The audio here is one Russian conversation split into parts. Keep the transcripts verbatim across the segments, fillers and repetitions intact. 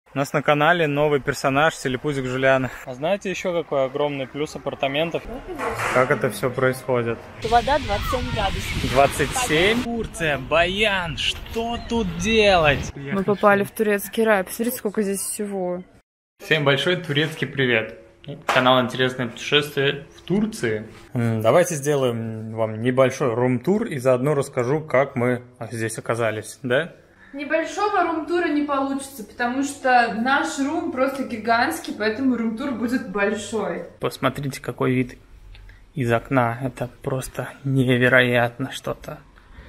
У нас на канале новый персонаж Селипузик Жуляна. А знаете еще какой огромный плюс апартаментов? Как это все происходит? Вода двадцать семь градусов. двадцать семь? Турция, Баян, что тут делать? Мы попали в турецкий рай. Посмотрите, сколько здесь всего. Всем большой турецкий привет. Канал «Интересное путешествие в Турции». Давайте сделаем вам небольшой рум-тур и заодно расскажу, как мы здесь оказались, да? Небольшого рум-тура не получится, потому что наш рум просто гигантский, поэтому рум-тур будет большой. Посмотрите, какой вид из окна. Это просто невероятно что-то.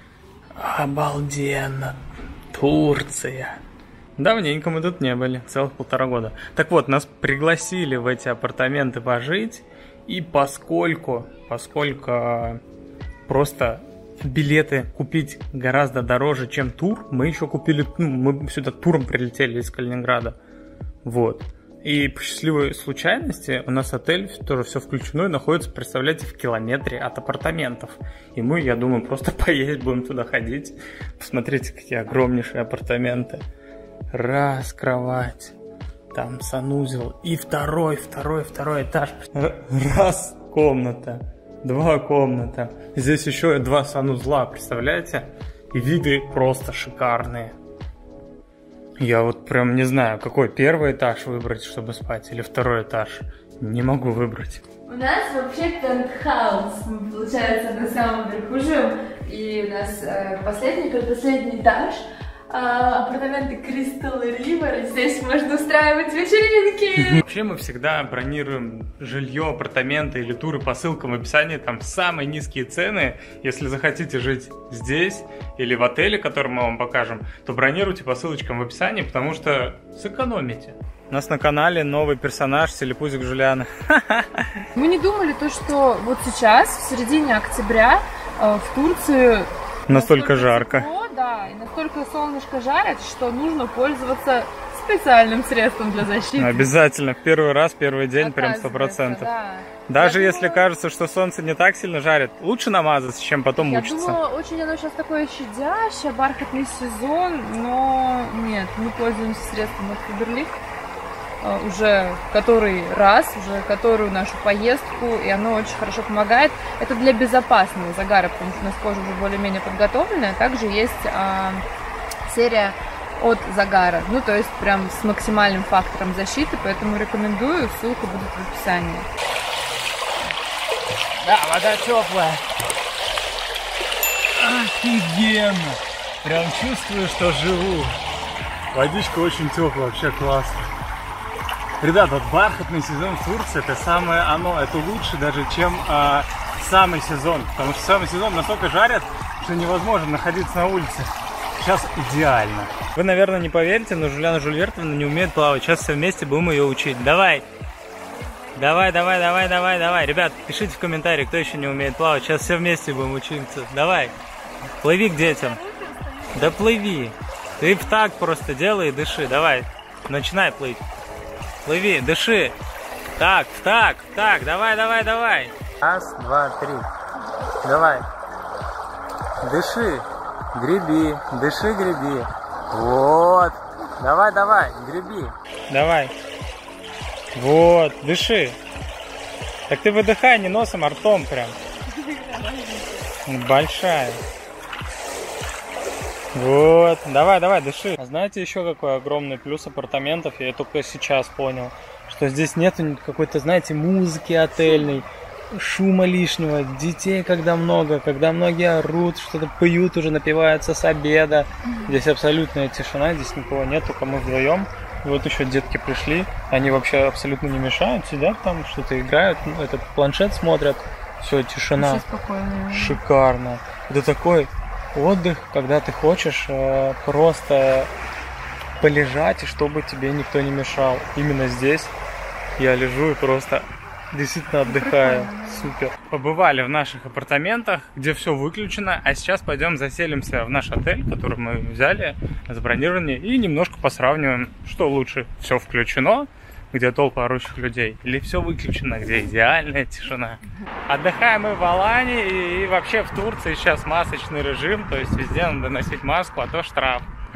Обалденно. Турция. Давненько мы тут не были, целых полтора года. Так вот, нас пригласили в эти апартаменты пожить, и поскольку, поскольку просто билеты купить гораздо дороже, чем тур, мы еще купили, ну, мы сюда туром прилетели из Калининграда, вот. И по счастливой случайности у нас отель, тоже все включено, и находится, представляете, в километре от апартаментов. И мы, я думаю, просто поесть будем туда ходить. Посмотрите, какие огромнейшие апартаменты. Раз кровать, там санузел, и второй, второй, второй этаж. Раз комната. Два комната. Здесь еще два санузла, представляете? И виды просто шикарные. Я вот прям не знаю, какой первый этаж выбрать, чтобы спать, или второй этаж. Не могу выбрать. У нас вообще пентхаус. Мы, получается, на самом верху живем. И у нас э, последний, предпоследний этаж. А, апартаменты Crystal River. Здесь можно устраивать вечеринки. Вообще мы всегда бронируем жилье, апартаменты или туры по ссылкам в описании. Там самые низкие цены. Если захотите жить здесь или в отеле, который мы вам покажем, то бронируйте по ссылочкам в описании, потому что сэкономите. У нас на канале новый персонаж Селипузик Жуляна. Мы не думали то, что вот сейчас, в середине октября, э, в Турции настолько жарко. Тепло, да, и настолько солнышко жарит, что нужно пользоваться специальным средством для защиты. Обязательно, в первый раз, первый день, прям сто процентов. Да. Даже Я если думала... кажется, что солнце не так сильно жарит, лучше намазаться, чем потом Я мучиться. думала, очень оно сейчас такое щадящее, бархатный сезон, но нет, мы пользуемся средством от Фаберлик уже который раз, уже которую нашу поездку, и оно очень хорошо помогает. Это для безопасного загара, потому что у нас кожа уже более-менее подготовленная. Также есть а, серия от загара, ну то есть прям с максимальным фактором защиты, поэтому рекомендую, ссылка будет в описании. Да, вода теплая. Офигенно! Прям чувствую, что живу. Водичка очень теплая, вообще классно. Ребята, вот бархатный сезон в Турции, это самое оно, это лучше даже, чем э, самый сезон. Потому что самый сезон настолько жарят, что невозможно находиться на улице. Сейчас идеально. Вы, наверное, не поверите, но Жуляна Жульвертовна не умеет плавать. Сейчас все вместе будем ее учить. Давай! Давай, давай, давай, давай, давай. Ребят, пишите в комментарии, кто еще не умеет плавать. Сейчас все вместе будем учиться. Давай. Плыви к детям. Да плыви. Ты в так просто делай и дыши. Давай. Начинай плыть. Плыви, дыши. Так, так, так, давай, давай, давай. Раз, два, три. Давай. Дыши. Греби. Дыши, греби. Вот. Давай, давай, греби. Давай. Вот, дыши. Так ты выдыхай не носом, а ртом прям. Большая. Вот, давай, давай, дыши. А знаете еще какой огромный плюс апартаментов? Я только сейчас понял, что здесь нету какой-то, знаете, музыки отельной, шума лишнего, детей когда много, когда многие орут, что-то поют, уже напиваются с обеда. Здесь абсолютная тишина, здесь никого нет, только мы вдвоем. И вот еще детки пришли, они вообще абсолютно не мешают, сидят там, что-то играют, этот планшет смотрят, все, тишина. Шикарно. Это такой отдых, когда ты хочешь э, просто полежать, и чтобы тебе никто не мешал. Именно здесь я лежу и просто действительно отдыхаю. Супер. Побывали в наших апартаментах, где все выключено, а сейчас пойдем заселимся в наш отель, который мы взяли, забронировали, и немножко посравниваем, что лучше. Все включено, где толпа орущих людей, или все выключено, где идеальная тишина. Отдыхаем мы в Алании, и вообще в Турции сейчас масочный режим, то есть везде надо носить маску, а то штраф.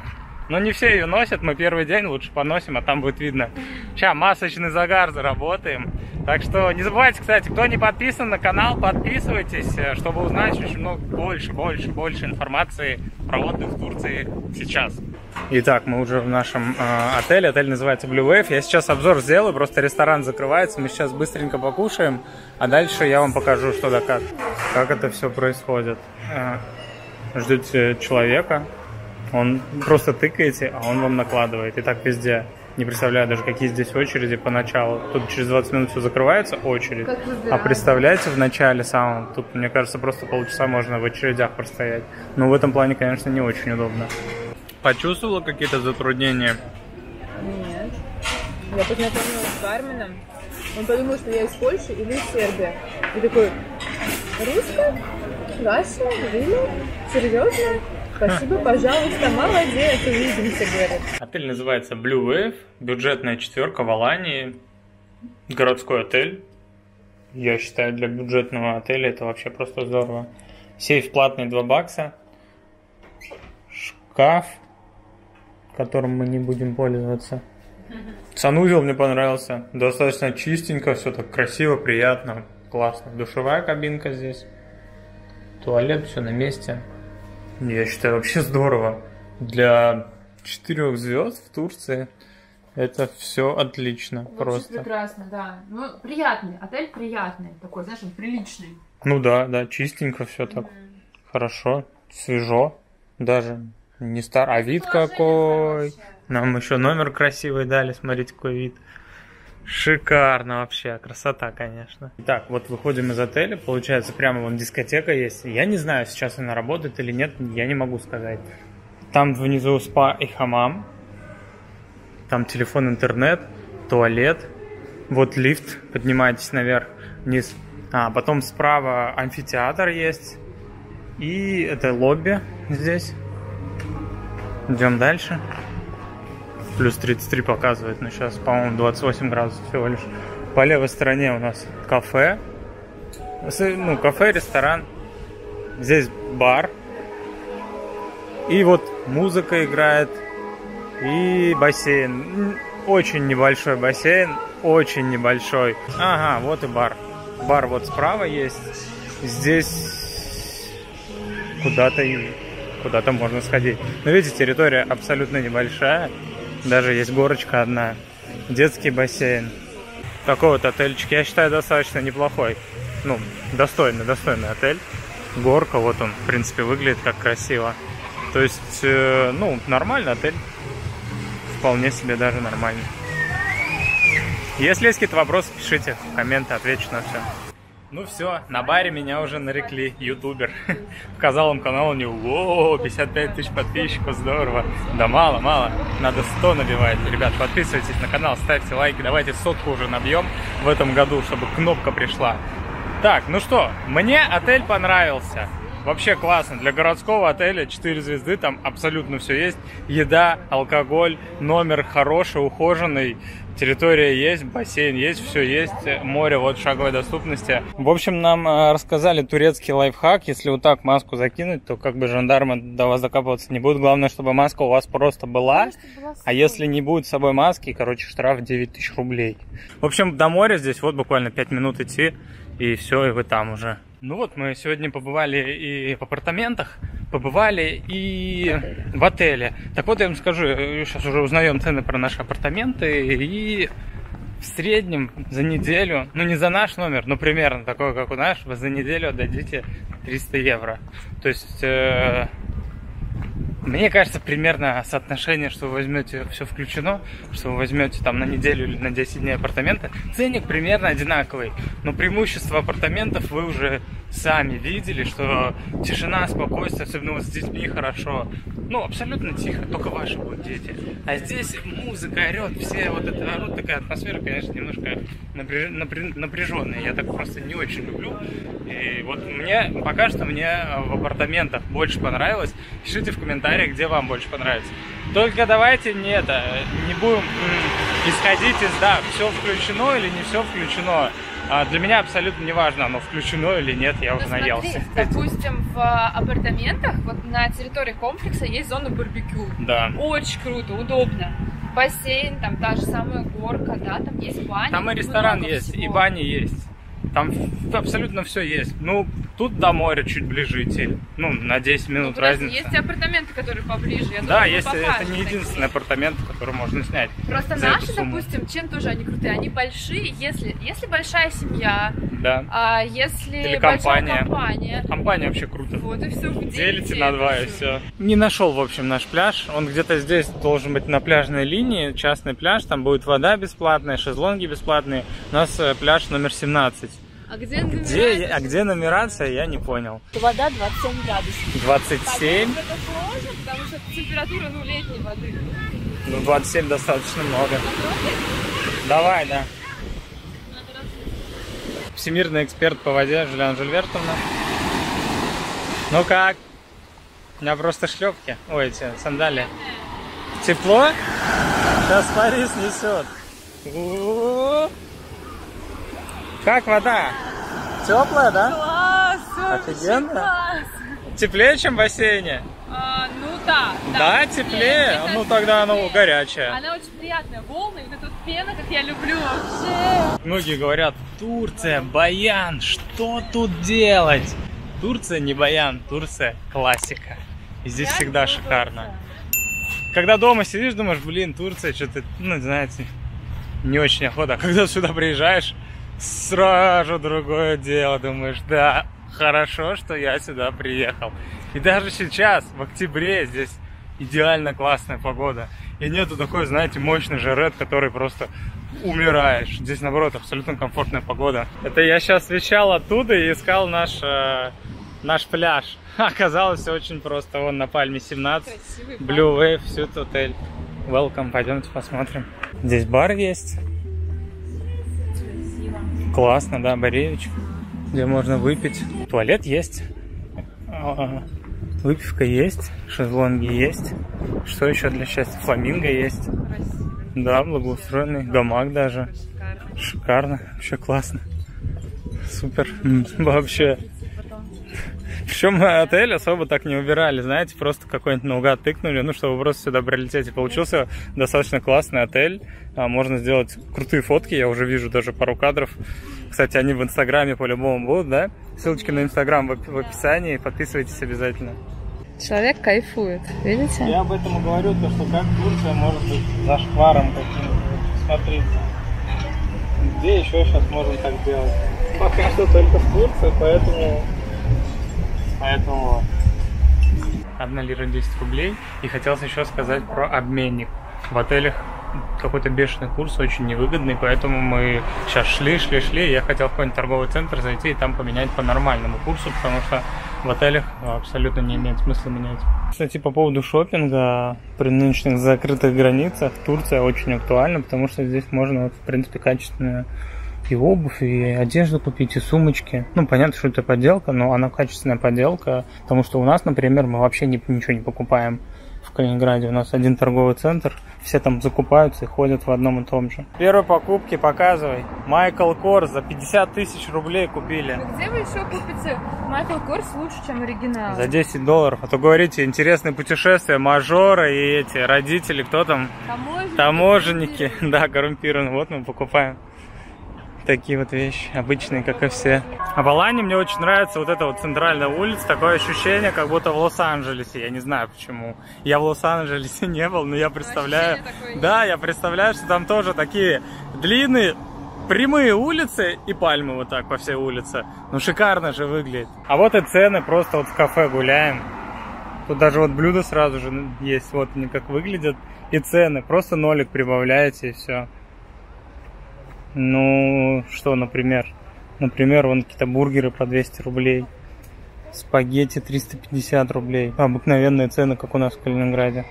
Но не все ее носят, мы первый день лучше поносим, а там будет видно. Сейчас масочный загар заработаем. Так что не забывайте, кстати, кто не подписан на канал, подписывайтесь, чтобы узнать очень много, больше, больше, больше информации про отдых в Турции сейчас. Итак, мы уже в нашем э, отеле. Отель называется Blue Wave. Я сейчас обзор сделаю, просто ресторан закрывается. Мы сейчас быстренько покушаем, а дальше я вам покажу, что да как. Как это все происходит. Э, ждете человека, он просто тыкаете, а он вам накладывает. И так везде. Не представляю даже, какие здесь очереди поначалу. Тут через двадцать минут все закрывается, очередь. А представляете, в начале самом, тут, мне кажется, просто полчаса можно в очередях простоять. Но в этом плане, конечно, не очень удобно. Почувствовала какие-то затруднения? Нет. Я познакомилась с барменом. Он подумал, что я из Польши или из Сербии. И такой, русская? Россия? Вилли? Серьезно? Спасибо, пожалуйста, молодец, увидимся, говорит. Отель называется Blue Wave, бюджетная четверка в Алании, городской отель. Я считаю, для бюджетного отеля это вообще просто здорово. Сейф платный два бакса, шкаф, которым мы не будем пользоваться. Санузел мне понравился, достаточно чистенько, все так красиво, приятно, классно. Душевая кабинка здесь, туалет, все на месте. Я считаю, вообще здорово. Для четырех звезд в Турции это все отлично. Вообще просто прекрасно, да. Ну, приятный, отель приятный, такой, знаешь, он приличный. Ну да, да, чистенько все так. Mm-hmm. Хорошо, свежо. Даже не стар. А вид какой. Хорошее. Нам еще номер красивый дали, смотрите, какой вид. Шикарно вообще, красота, конечно. Итак, вот выходим из отеля, получается, прямо вон дискотека есть. Я не знаю, сейчас она работает или нет, я не могу сказать. Там внизу спа и хамам. Там телефон, интернет, туалет. Вот лифт, поднимаетесь наверх, вниз. А, потом справа амфитеатр есть. И это лобби здесь. Идем дальше. Плюс тридцать три показывает, но сейчас, по-моему, двадцать восемь градусов всего лишь. По левой стороне у нас кафе. Ну, кафе, ресторан. Здесь бар. И вот музыка играет. И бассейн. Очень небольшой бассейн. Очень небольшой. Ага, вот и бар. Бар вот справа есть. Здесь куда-то и куда-то можно сходить. Но видите, территория абсолютно небольшая. Даже есть горочка одна. Детский бассейн. Такой вот отельчик, я считаю, достаточно неплохой. Ну, достойный, достойный отель. Горка, вот он, в принципе, выглядит как красиво. То есть, э, ну, нормальный отель. Вполне себе даже нормальный. Если есть какие-то вопросы, пишите в комменты, отвечу на все. Ну все, на баре меня уже нарекли, ютубер. Показал им канал, у него, о, пятьдесят пять тысяч подписчиков, здорово. Да мало, мало, надо сто набивать. Ребят, подписывайтесь на канал, ставьте лайки, давайте сотку уже набьем в этом году, чтобы кнопка пришла. Так, ну что, мне отель понравился. Вообще классно, для городского отеля четыре звезды, там абсолютно все есть. Еда, алкоголь, номер хороший, ухоженный. Территория есть, бассейн есть, все есть, море вот в шаговой доступности. В общем, нам э, рассказали турецкий лайфхак. Если вот так маску закинуть, то как бы жандармы до вас докапываться не будут. Главное, чтобы маска у вас просто была. А если не будет с собой маски, короче, штраф девять тысяч рублей. В общем, до моря здесь вот буквально пять минут идти, и все, и вы там уже. Ну вот, мы сегодня побывали и в апартаментах, побывали и в отеле. Так вот, я вам скажу, сейчас уже узнаем цены про наши апартаменты, и в среднем за неделю, ну не за наш номер, но примерно такой, как у нас, вы за неделю отдадите триста евро. То есть, э, мне кажется, примерно соотношение, что вы возьмете все включено, что вы возьмете там на неделю или на десять дней апартаменты, ценник примерно одинаковый. Но преимущество апартаментов вы уже сами видели, что тишина, спокойствие, особенно вот с детьми хорошо. Ну, абсолютно тихо, только ваши будут дети. А здесь музыка орет, все вот это орут, такая атмосфера, конечно, немножко напряж... напряж... напряженная. Я так просто не очень люблю. И вот мне, пока что мне в апартаментах больше понравилось. Пишите в комментариях, где вам больше понравится. Только давайте не это, не будем и сходить из, да, все включено или не все включено. А для меня абсолютно не важно, оно включено или нет, я уже наелся. Допустим, в апартаментах, вот на территории комплекса есть зона барбекю. Да. Очень круто, удобно. Бассейн, там та же самая горка, да, там есть баня. Там и ресторан есть, всего. И баня есть. Там абсолютно все есть. Ну, тут до моря чуть ближе идти. Ну, на десять минут ну, разница. Есть апартаменты, которые поближе. Я да, думаю, есть. Это не единственные апартаменты, которые можно снять. Просто наши, допустим, чем тоже они крутые. Они большие, если, если большая семья, да. а если или большая компания. компания. Компания вообще круто. Вот и все. Делите на два и все. Не нашел, в общем, наш пляж. Он где-то здесь должен быть на пляжной линии. Частный пляж. Там будет вода бесплатная, шезлонги бесплатные. У нас пляж номер семнадцать. А где нумерация? Где, а где нумерация, я не понял. Вода двадцать семь градусов. двадцать семь? Так, это сложно, потому что температура, ну, летней воды. Ну, двадцать семь достаточно много. Давай, да. Всемирный эксперт по воде Жулиан Жильвертовна. Ну как? У меня просто шлепки. Ой, эти сандалии. Тепло? Сейчас Парис несет. У-у-у. Как вода? Теплая, да? Класс! Офигенно? Класс. Теплее, чем в бассейне? А, ну да. Да, да теплее? теплее. Ну тогда она теплее. горячая. Она очень приятная. Волны, вот эта вот пена, как я люблю вообще. Многие говорят, Турция, Баян, что тут делать? Турция не Баян, Турция классика. И здесь я всегда шикарно. Когда дома сидишь, думаешь, блин, Турция, что-то, ну, знаете, не очень охота. А когда сюда приезжаешь, сразу другое дело. Думаешь, да, хорошо, что я сюда приехал. И даже сейчас, в октябре, здесь идеально классная погода. И нету такой, знаете, мощный жары, от которой просто умираешь. Здесь, наоборот, абсолютно комфортная погода. Это я сейчас вещал оттуда и искал наш, э, наш пляж. Оказалось, все очень просто. Вон на Пальме семнадцать. Blue Wave, Suite Hotel. Welcome, пойдемте посмотрим. Здесь бар есть. Классно, да, баревич, где можно выпить. Туалет есть. Выпивка есть. Шезлонги есть. Что еще для счастья? Фламинго есть. Да, благоустроенный. Гамак даже. Шикарно. Вообще классно. Супер. Вообще. Причем отель особо так не убирали, знаете, просто какой-нибудь наугад тыкнули, ну, чтобы просто сюда прилететь. И получился достаточно классный отель. Можно сделать крутые фотки, я уже вижу даже пару кадров. Кстати, они в Инстаграме по-любому будут, да? Ссылочки на Инстаграм в, в описании, подписывайтесь обязательно. Человек кайфует, видите? Я об этом и говорю, то, что как Турция может быть зашкваром каким-то. Смотрите, где еще сейчас можно так делать? Пока что только в Турции, поэтому... Поэтому одна лира десять рублей. И хотелось еще сказать про обменник. В отелях какой-то бешеный курс, очень невыгодный, поэтому мы сейчас шли, шли, шли. Я хотел в какой-нибудь торговый центр зайти и там поменять по нормальному курсу, потому что в отелях абсолютно не имеет смысла менять. Кстати, по поводу шопинга при нынешних закрытых границах Турция очень актуальна, потому что здесь можно, в принципе, качественную и обувь, и одежду купить, и сумочки. Ну, понятно, что это подделка, но она качественная подделка, потому что у нас, например, мы вообще не, ничего не покупаем в Калининграде. У нас один торговый центр, все там закупаются и ходят в одном и том же. Первые покупки показывай. Майкл Корс за пятьдесят тысяч рублей купили. Где вы еще купите? Майкл Корс лучше, чем оригинал. За десять долларов. А то говорите, интересные путешествия, мажоры и эти родители, кто там? Таможенники. Таможенники. Да, коррумпированы. Вот мы покупаем. Такие вот вещи, обычные, как и все. А в Алане мне очень нравится вот эта вот центральная улица. Такое ощущение, как будто в Лос-Анджелесе. Я не знаю почему. Я в Лос-Анджелесе не был, но я представляю... Да, я представляю, что там тоже такие длинные, прямые улицы и пальмы вот так по всей улице. Ну шикарно же выглядит. А вот и цены, просто вот в кафе гуляем. Тут даже вот блюда сразу же есть. Вот они как выглядят. И цены. Просто нолик прибавляете и все. Ну, что, например? Например, вон какие-то бургеры по двести рублей. Спагетти триста пятьдесят рублей. Обыкновенные цены, как у нас в Калининграде.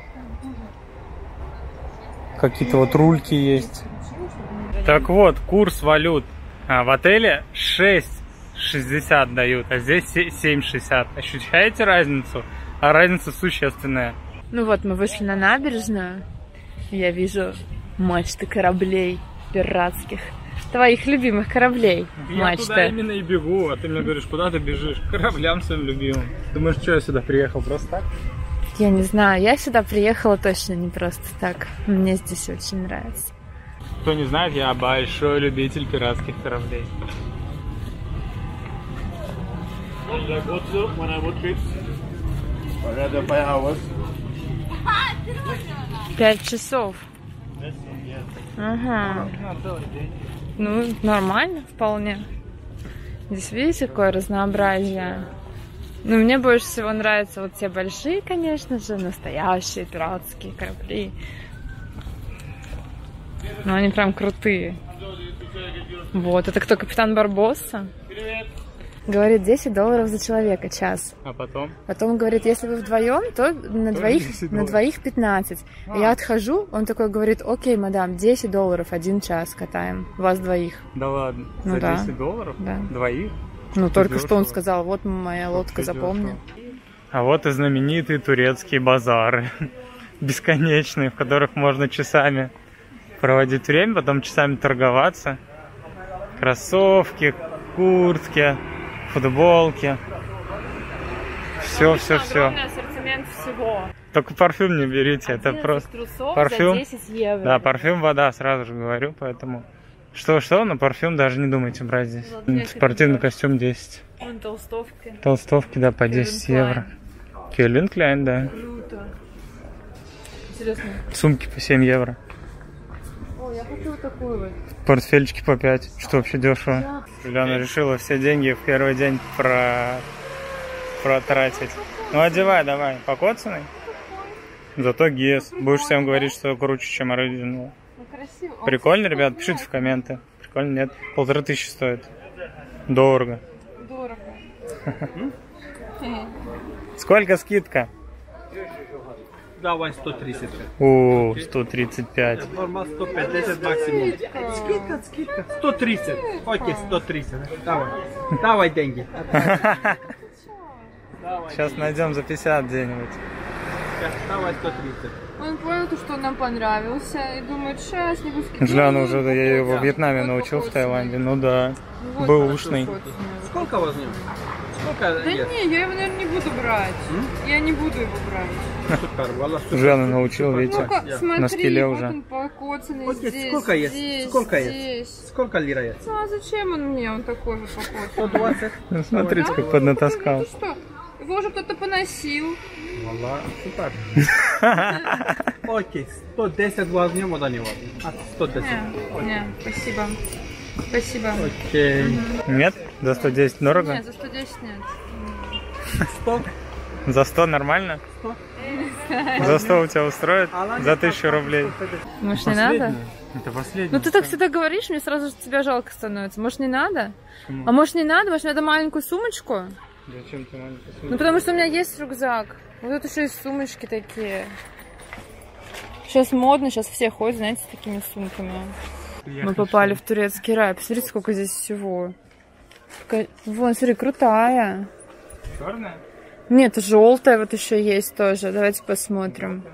Какие-то вот рульки есть. Так вот, курс валют. А, в отеле шесть шестьдесят дают, а здесь семь шестьдесят. Ощущаете разницу? А разница существенная. Ну вот, мы вышли на набережную. Я вижу мачты кораблей пиратских. Твоих любимых кораблей, Я мачта. туда именно и бегу, а ты мне говоришь, куда ты бежишь? К кораблям своим любимым. Думаешь, что я сюда приехал просто так? Я не знаю, я сюда приехала точно не просто так. Мне здесь очень нравится. Кто не знает, я большой любитель пиратских кораблей. Пять часов. Ага. Ну, нормально вполне. Здесь видите, какое разнообразие. Ну, мне больше всего нравятся вот те большие, конечно же, настоящие пиратские корабли. Ну, они прям крутые. Вот, это кто, капитан Барбосса? Говорит, десять долларов за человека час. А потом? Потом говорит, если вы вдвоем, то на, То двоих, на двоих пятнадцать. А. Я отхожу, он такой говорит, окей, мадам, десять долларов один час катаем, вас двоих. Да ладно, ну, за да. десять долларов? Да. Двоих? Ну, это только дешево. что он сказал, вот моя лодка, это запомни. дешево. А вот и знаменитые турецкие базары. Бесконечные, в которых можно часами проводить время, потом часами торговаться. Кроссовки, куртки, футболки. Все, все, все. Огромный ассортимент всего. Только парфюм не берите, это просто парфюм. За десять евро. Да, парфюм, вода, сразу же говорю, поэтому что-что, но парфюм даже не думайте брать здесь. Вот Спортивный костюм десять. Вон толстовки. Толстовки, да, по десять евро. Кельвин Кляйн, да. Круто. Интересно. Сумки по семь евро. О, я хочу вот такую вот. Портфельчики по пять, что вообще дешево. Юлиана решила все деньги в первый день про... протратить. Ну одевай, давай, покоцанный. Зато ГЕС. Будешь всем говорить, что круче, чем оригинал. Ну, красиво. Прикольно, ребят? Пишите в комменты. Прикольно, нет? Полторы тысячи стоит. Дорого. Дорого. Сколько скидка? Давай сто тридцать. О, сто тридцать пять. Нормал сто пятьдесят максимум. Скидка, скидка. сто тридцать. Окей, сто тридцать. Давай. Давай деньги. Сейчас найдем за пятьдесят где-нибудь. Давай сто тридцать. Он понял, что нам понравился, и думает, сейчас не буду скидывать. Джуляна уже, я его в Вьетнаме научил, в Таиланде. Ну да, Вот бэушный. Сколько возьмем? Сколько Да есть? не, я его, наверное, не буду брать. М? Я не буду его брать. Супер, вала, супер. Джуляна научил, видите, Ну-ка, смотри, на скеле вот уже. он покоцанный Окей, здесь, сколько есть? здесь, Сколько здесь. есть? Сколько лира есть? Ну, а зачем он мне? Он такой же сто покоцанный. двадцать. Ну, смотрите, Да? как поднатаскал. Ну, что? Его уже кто-то поносил. Вала, супер. Окей, сто десять возьмем, а не возьмем. А, сто десять. Не, не, спасибо. Спасибо. Окей. Нет? За сто десять дорого? Нет, за сто десять нет. сто? За сто нормально? сто? За сто у тебя устроит? За тысячу рублей. Может, не надо? Это последний. Ну ты так всегда говоришь, мне сразу же тебя жалко становится. Может, не надо? А может, не надо? Может, мне надо маленькую сумочку? Зачем ты маленькую Ну, сумку? потому что у меня есть рюкзак. Вот тут еще и сумочки такие. Сейчас модно, сейчас все ходят, знаете, с такими сумками. Мы попали в турецкий рай. Посмотрите, сколько здесь всего. Такая- Вон, смотри, крутая. Черная? Нет, желтая вот еще есть тоже. Давайте посмотрим.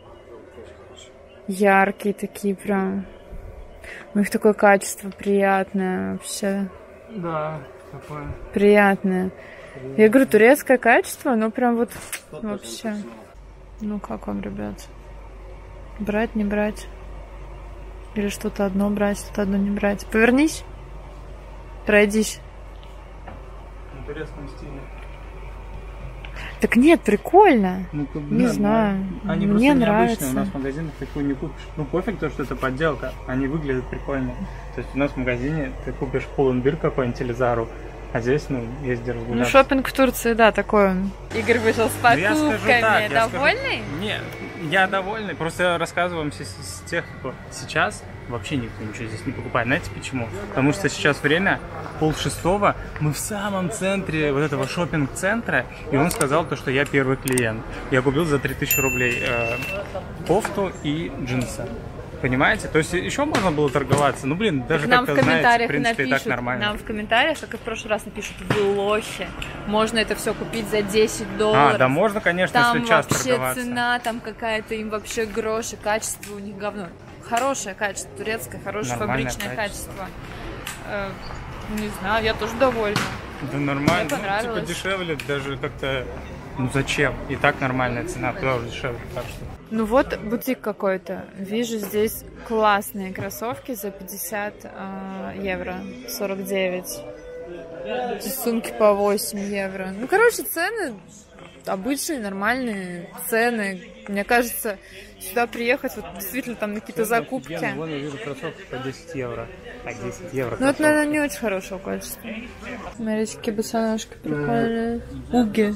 Яркие такие прям. У них такое качество приятное вообще. Да, такое. Приятное. Я говорю, турецкое качество, но прям вот вообще. Ну как вам, ребят? Брать, не брать? Или что-то одно брать, что-то одно не брать? Повернись. Пройдись. В турецком стиле. Так нет, прикольно. Ну, как бы, Не да, знаю. да. Они Мне просто нравится. необычные. У нас в магазинах такую не купишь. Ну, пофиг то, что это подделка. Они выглядят прикольно. То есть у нас в магазине ты купишь Pull&Bear какой-нибудь или Зару, а здесь, ну, ездишь Ну, разгуляться. шопинг в Турции, да, такой он. Игорь вышел с Ну, я скажу покупками. так, я скажу- Довольный? Нет, я довольный. Просто я рассказываю вам с, с тех, кто сейчас вообще никто ничего здесь не покупает. Знаете почему? Потому что сейчас время пол шестого, мы в самом центре вот этого шопинг-центра, и он сказал то, что я первый клиент. Я купил за три тысячи рублей э, кофту и джинсы. Понимаете? То есть еще можно было торговаться. Ну, блин, даже Нам в как-то, знаете, в комментариях принципе, и напишут, так нормально. нам в комментариях, как и в прошлый раз, напишут, вы лохи. Можно это все купить за десять долларов. А, да можно, конечно, Там если час вообще торговаться. цена, там какая-то им вообще гроши, качество у них говно. хорошее качество, турецкое, хорошее Нормальное фабричное качество. качество. Э, не знаю, я тоже довольна. Да нормально, Мне ну, понравилось. типа дешевле, даже как-то, ну зачем? И так нормальная цена, куда уже дешевле, так что. Ну вот бутик какой-то. Вижу здесь классные кроссовки за пятьдесят э, евро, сорок девять. Эти сумки по восемь евро. Ну, короче, цены обычные, нормальные цены. Мне кажется, сюда приехать, вот действительно там на какие-то закупки. Офигенно, вон я вижу кроссовки по десять евро. Так, десять евро. Ну, это, наверное, не очень хорошего качества. Смотрите, какие босоножки прикольные. Уги.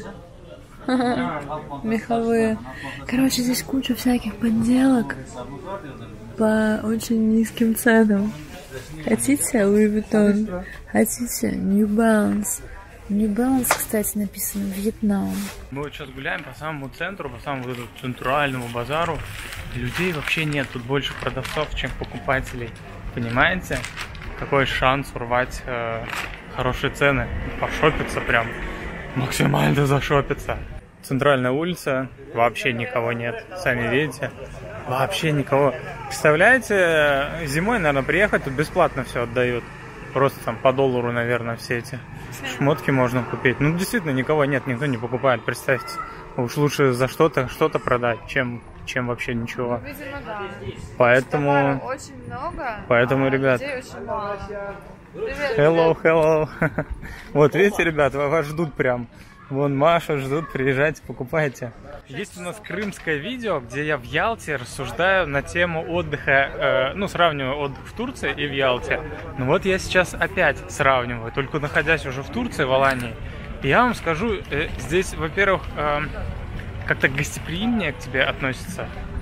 Меховые. Короче, здесь куча всяких подделок по очень низким ценам. Хотите Louis Vuitton? Хотите New Balance? New Balance, кстати, написано Вьетнам. Мы вот сейчас гуляем по самому центру, по самому вот этому центральному базару. Людей вообще нет, тут больше продавцов, чем покупателей. Понимаете? Какой шанс урвать э, хорошие цены, пошопиться прям, максимально зашопиться. Центральная улица, вообще никого нет, сами видите, вообще никого. Представляете, зимой, наверное, приехать, тут бесплатно все отдают. Просто там по доллару, наверное, все эти шмотки можно купить. Ну, действительно, никого нет, никто не покупает, представьте. Уж лучше за что-то что-то продать, чем, чем вообще ничего. Видимо, да. Поэтому... Товара очень много, Поэтому, а ребят... людей очень мало. Привет, Hello, привет. hello. Вот, видите, ребят, вас ждут прям. Вон Маша ждут, приезжайте, покупайте. Есть у нас крымское видео, где я в Ялте рассуждаю на тему отдыха, э, ну, сравниваю отдых в Турции и в Ялте. Ну вот я сейчас опять сравниваю, только находясь уже в Турции, в Алании. И я вам скажу, э, здесь, во-первых, э, как-то гостеприимнее к тебе относятся,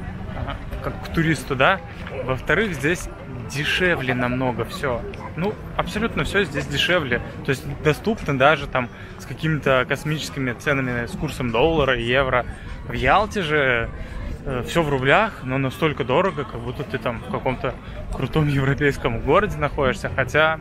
э, как к туристу, да? Во-вторых, здесь дешевле намного все. Ну, абсолютно все здесь дешевле. То есть доступно даже там с какими-то космическими ценами, с курсом доллара, евро. В Ялте же э, все в рублях, но настолько дорого, как будто ты там в каком-то крутом европейском городе находишься. Хотя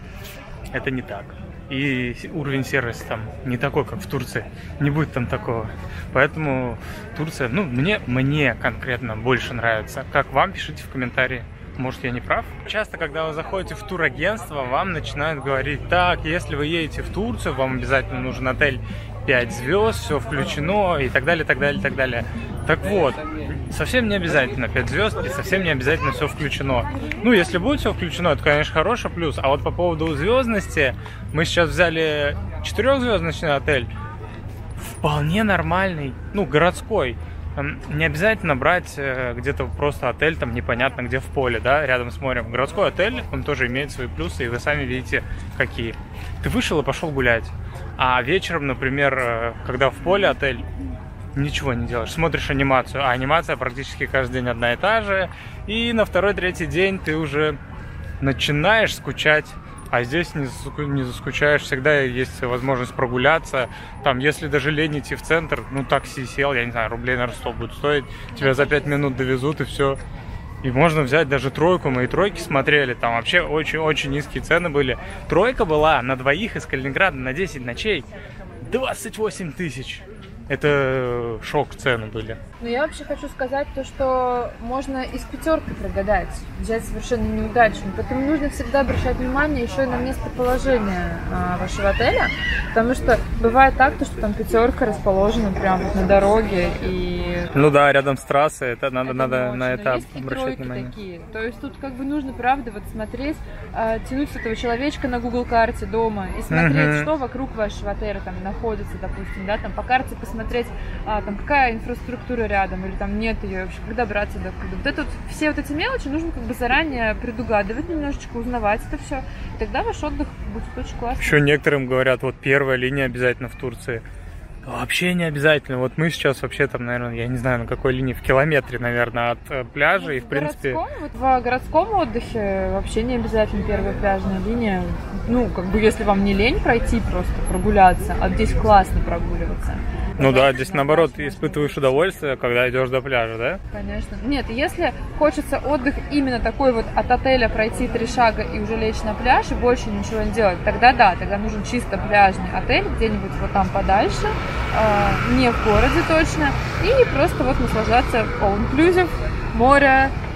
это не так. И уровень сервиса там не такой, как в Турции. Не будет там такого. Поэтому Турция, ну, мне, мне конкретно больше нравится. Как вам? Пишите в комментарии. Может, я не прав? Часто, когда вы заходите в турагентство, вам начинают говорить: так, если вы едете в Турцию, вам обязательно нужен отель пять звезд, все включено, и так далее, так далее, так далее. Так вот, совсем не обязательно пять звезд, и совсем не обязательно все включено. Ну, если будет все включено, это, конечно, хороший плюс. А вот по поводу звездности, мы сейчас взяли четырехзвездочный отель, вполне нормальный, ну, городской. Не обязательно брать где-то просто отель, там непонятно где в поле, да, рядом с морем. Городской отель, он тоже имеет свои плюсы, и вы сами видите, какие. Ты вышел и пошел гулять. А вечером, например, когда в поле отель, ничего не делаешь, смотришь анимацию. А анимация практически каждый день одна и та же. И на второй-третий день ты уже начинаешь скучать. А здесь не, не заскучаешь, всегда есть возможность прогуляться. Там, если даже лень идти в центр, ну, такси сел, я не знаю, рублей, наверное, сто будет стоить. Тебя за пять минут довезут, и все. И можно взять даже тройку. Мы и тройки смотрели, там вообще очень-очень низкие цены были. Тройка была на двоих из Калининграда на десять ночей двадцать восемь тысяч. Это шок цены были. Но я вообще хочу сказать то, что можно и с пятеркой прогадать, взять совершенно неудачно. Поэтому нужно всегда обращать внимание еще и на местоположение а, вашего отеля, потому что бывает так, то, что там пятерка расположена прямо вот на дороге и... Ну да, рядом с трассой, это надо, это надо ночь. на это Но есть и обращать тройки внимание. Такие. То есть тут как бы нужно, правда, вот смотреть, а, тянуть с этого человечка на Google карте дома и смотреть, Мгм. что вокруг вашего отеля там находится, допустим, да, там по карте посмотреть, смотреть, а, там, какая инфраструктура рядом, или там нет ее вообще, когда добраться до куда. Вот это вот, все вот эти мелочи нужно как бы заранее предугадывать, немножечко узнавать это все. И тогда ваш отдых будет очень классный. Еще некоторым говорят, вот первая линия обязательно в Турции. Вообще не обязательно. Вот мы сейчас вообще там, наверное, я не знаю, на какой линии, в километре, наверное, от э, пляжа. Ну, и, в принципе... городском, вот в городском отдыхе вообще не обязательно первая пляжная линия. Ну, как бы, если вам не лень пройти, просто прогуляться, а здесь классно прогуливаться. Ну да, здесь наоборот испытываешь удовольствие, когда идешь до пляжа, да? Конечно. Нет, если хочется отдых именно такой вот от отеля пройти три шага и уже лечь на пляж и больше ничего не делать, тогда да, тогда нужен чисто пляжный отель где-нибудь вот там подальше, э, не в городе точно, и просто вот наслаждаться all-inclusive, море,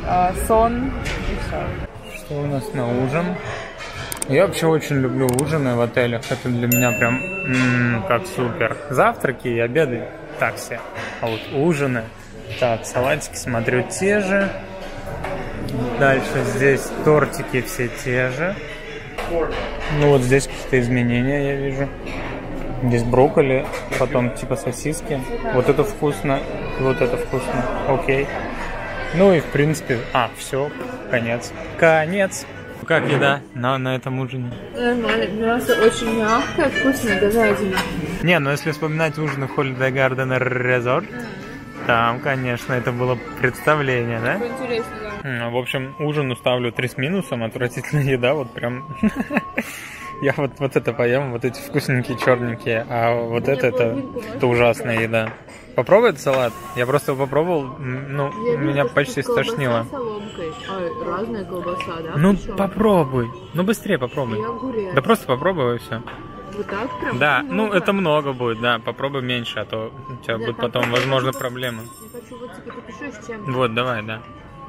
э, сон и все. Что у нас на ужин? Я вообще очень люблю ужины в отелях. Это для меня прям м-м, как супер. Завтраки и обеды так все. А вот ужины... Так, салатики смотрю те же. Дальше здесь тортики все те же. Ну вот здесь какие-то изменения я вижу. Здесь брокколи, потом типа сосиски. Вот это вкусно, вот это вкусно. Окей. Ну и в принципе... А, все, конец. Конец. Как еда на, на этом ужине? Нормально. Мясо очень мягкое, вкусное, говядина. Не, ну если вспоминать ужин в Holiday Garden Resort, там, конечно, это было представление, да? Интересно, да. В общем, ужину ставлю три с минусом, отвратительная еда, вот прям... Я вот, вот это поем, вот эти вкусненькие, черненькие, а вот это, это, это ужасная еда. Попробуй этот салат? Я просто его попробовал, ну, Я меня вижу, почти что колбаса стошнило. с соломкой. А, разная колбаса, да? Ну, Причем? попробуй, ну быстрее попробуй. И огурец. Да просто попробуй и все. Вот так прям? Да, Много? ну это много будет, да, попробуй меньше, а то у тебя Да, будут там потом, просто возможно, хочу- проблемы. Я хочу вот тебе попишу, с чем. Вот, давай, да.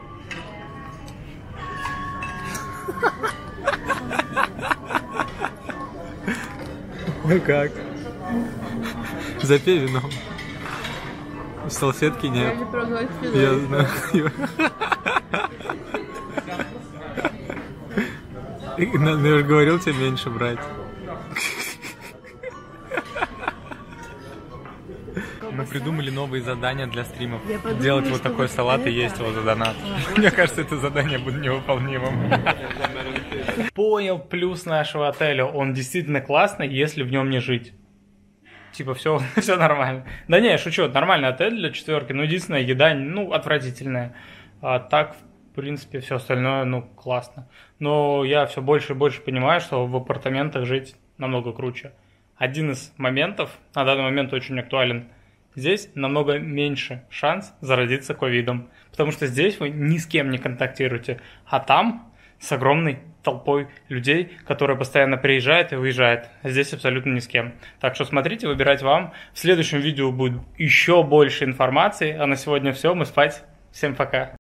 Ну как? Запей вином. Салфетки Я нет. не пробовала Я знаю. Ну, я же говорил тебе меньше брать. Мы придумали новые задания для стримов. Я подумала, Делать вот что такой вот салат и это- есть его за донат. Мне кажется, это задание будет невыполнимым. Понял плюс нашего отеля. Он действительно классный, если в нем не жить. Типа, все, все нормально. Да не, я шучу, нормальный отель для четверки, но единственная еда, ну, отвратительная. А так, в принципе, все остальное, ну, классно. Но я все больше и больше понимаю, что в апартаментах жить намного круче. Один из моментов, на данный момент очень актуален, здесь намного меньше шанс заразиться ковидом. Потому что здесь вы ни с кем не контактируете, а там с огромной толпой людей, которые постоянно приезжают и уезжают. А здесь абсолютно ни с кем. Так что смотрите, выбирать вам. В следующем видео будет еще больше информации. А на сегодня все. Мы спать. Всем пока.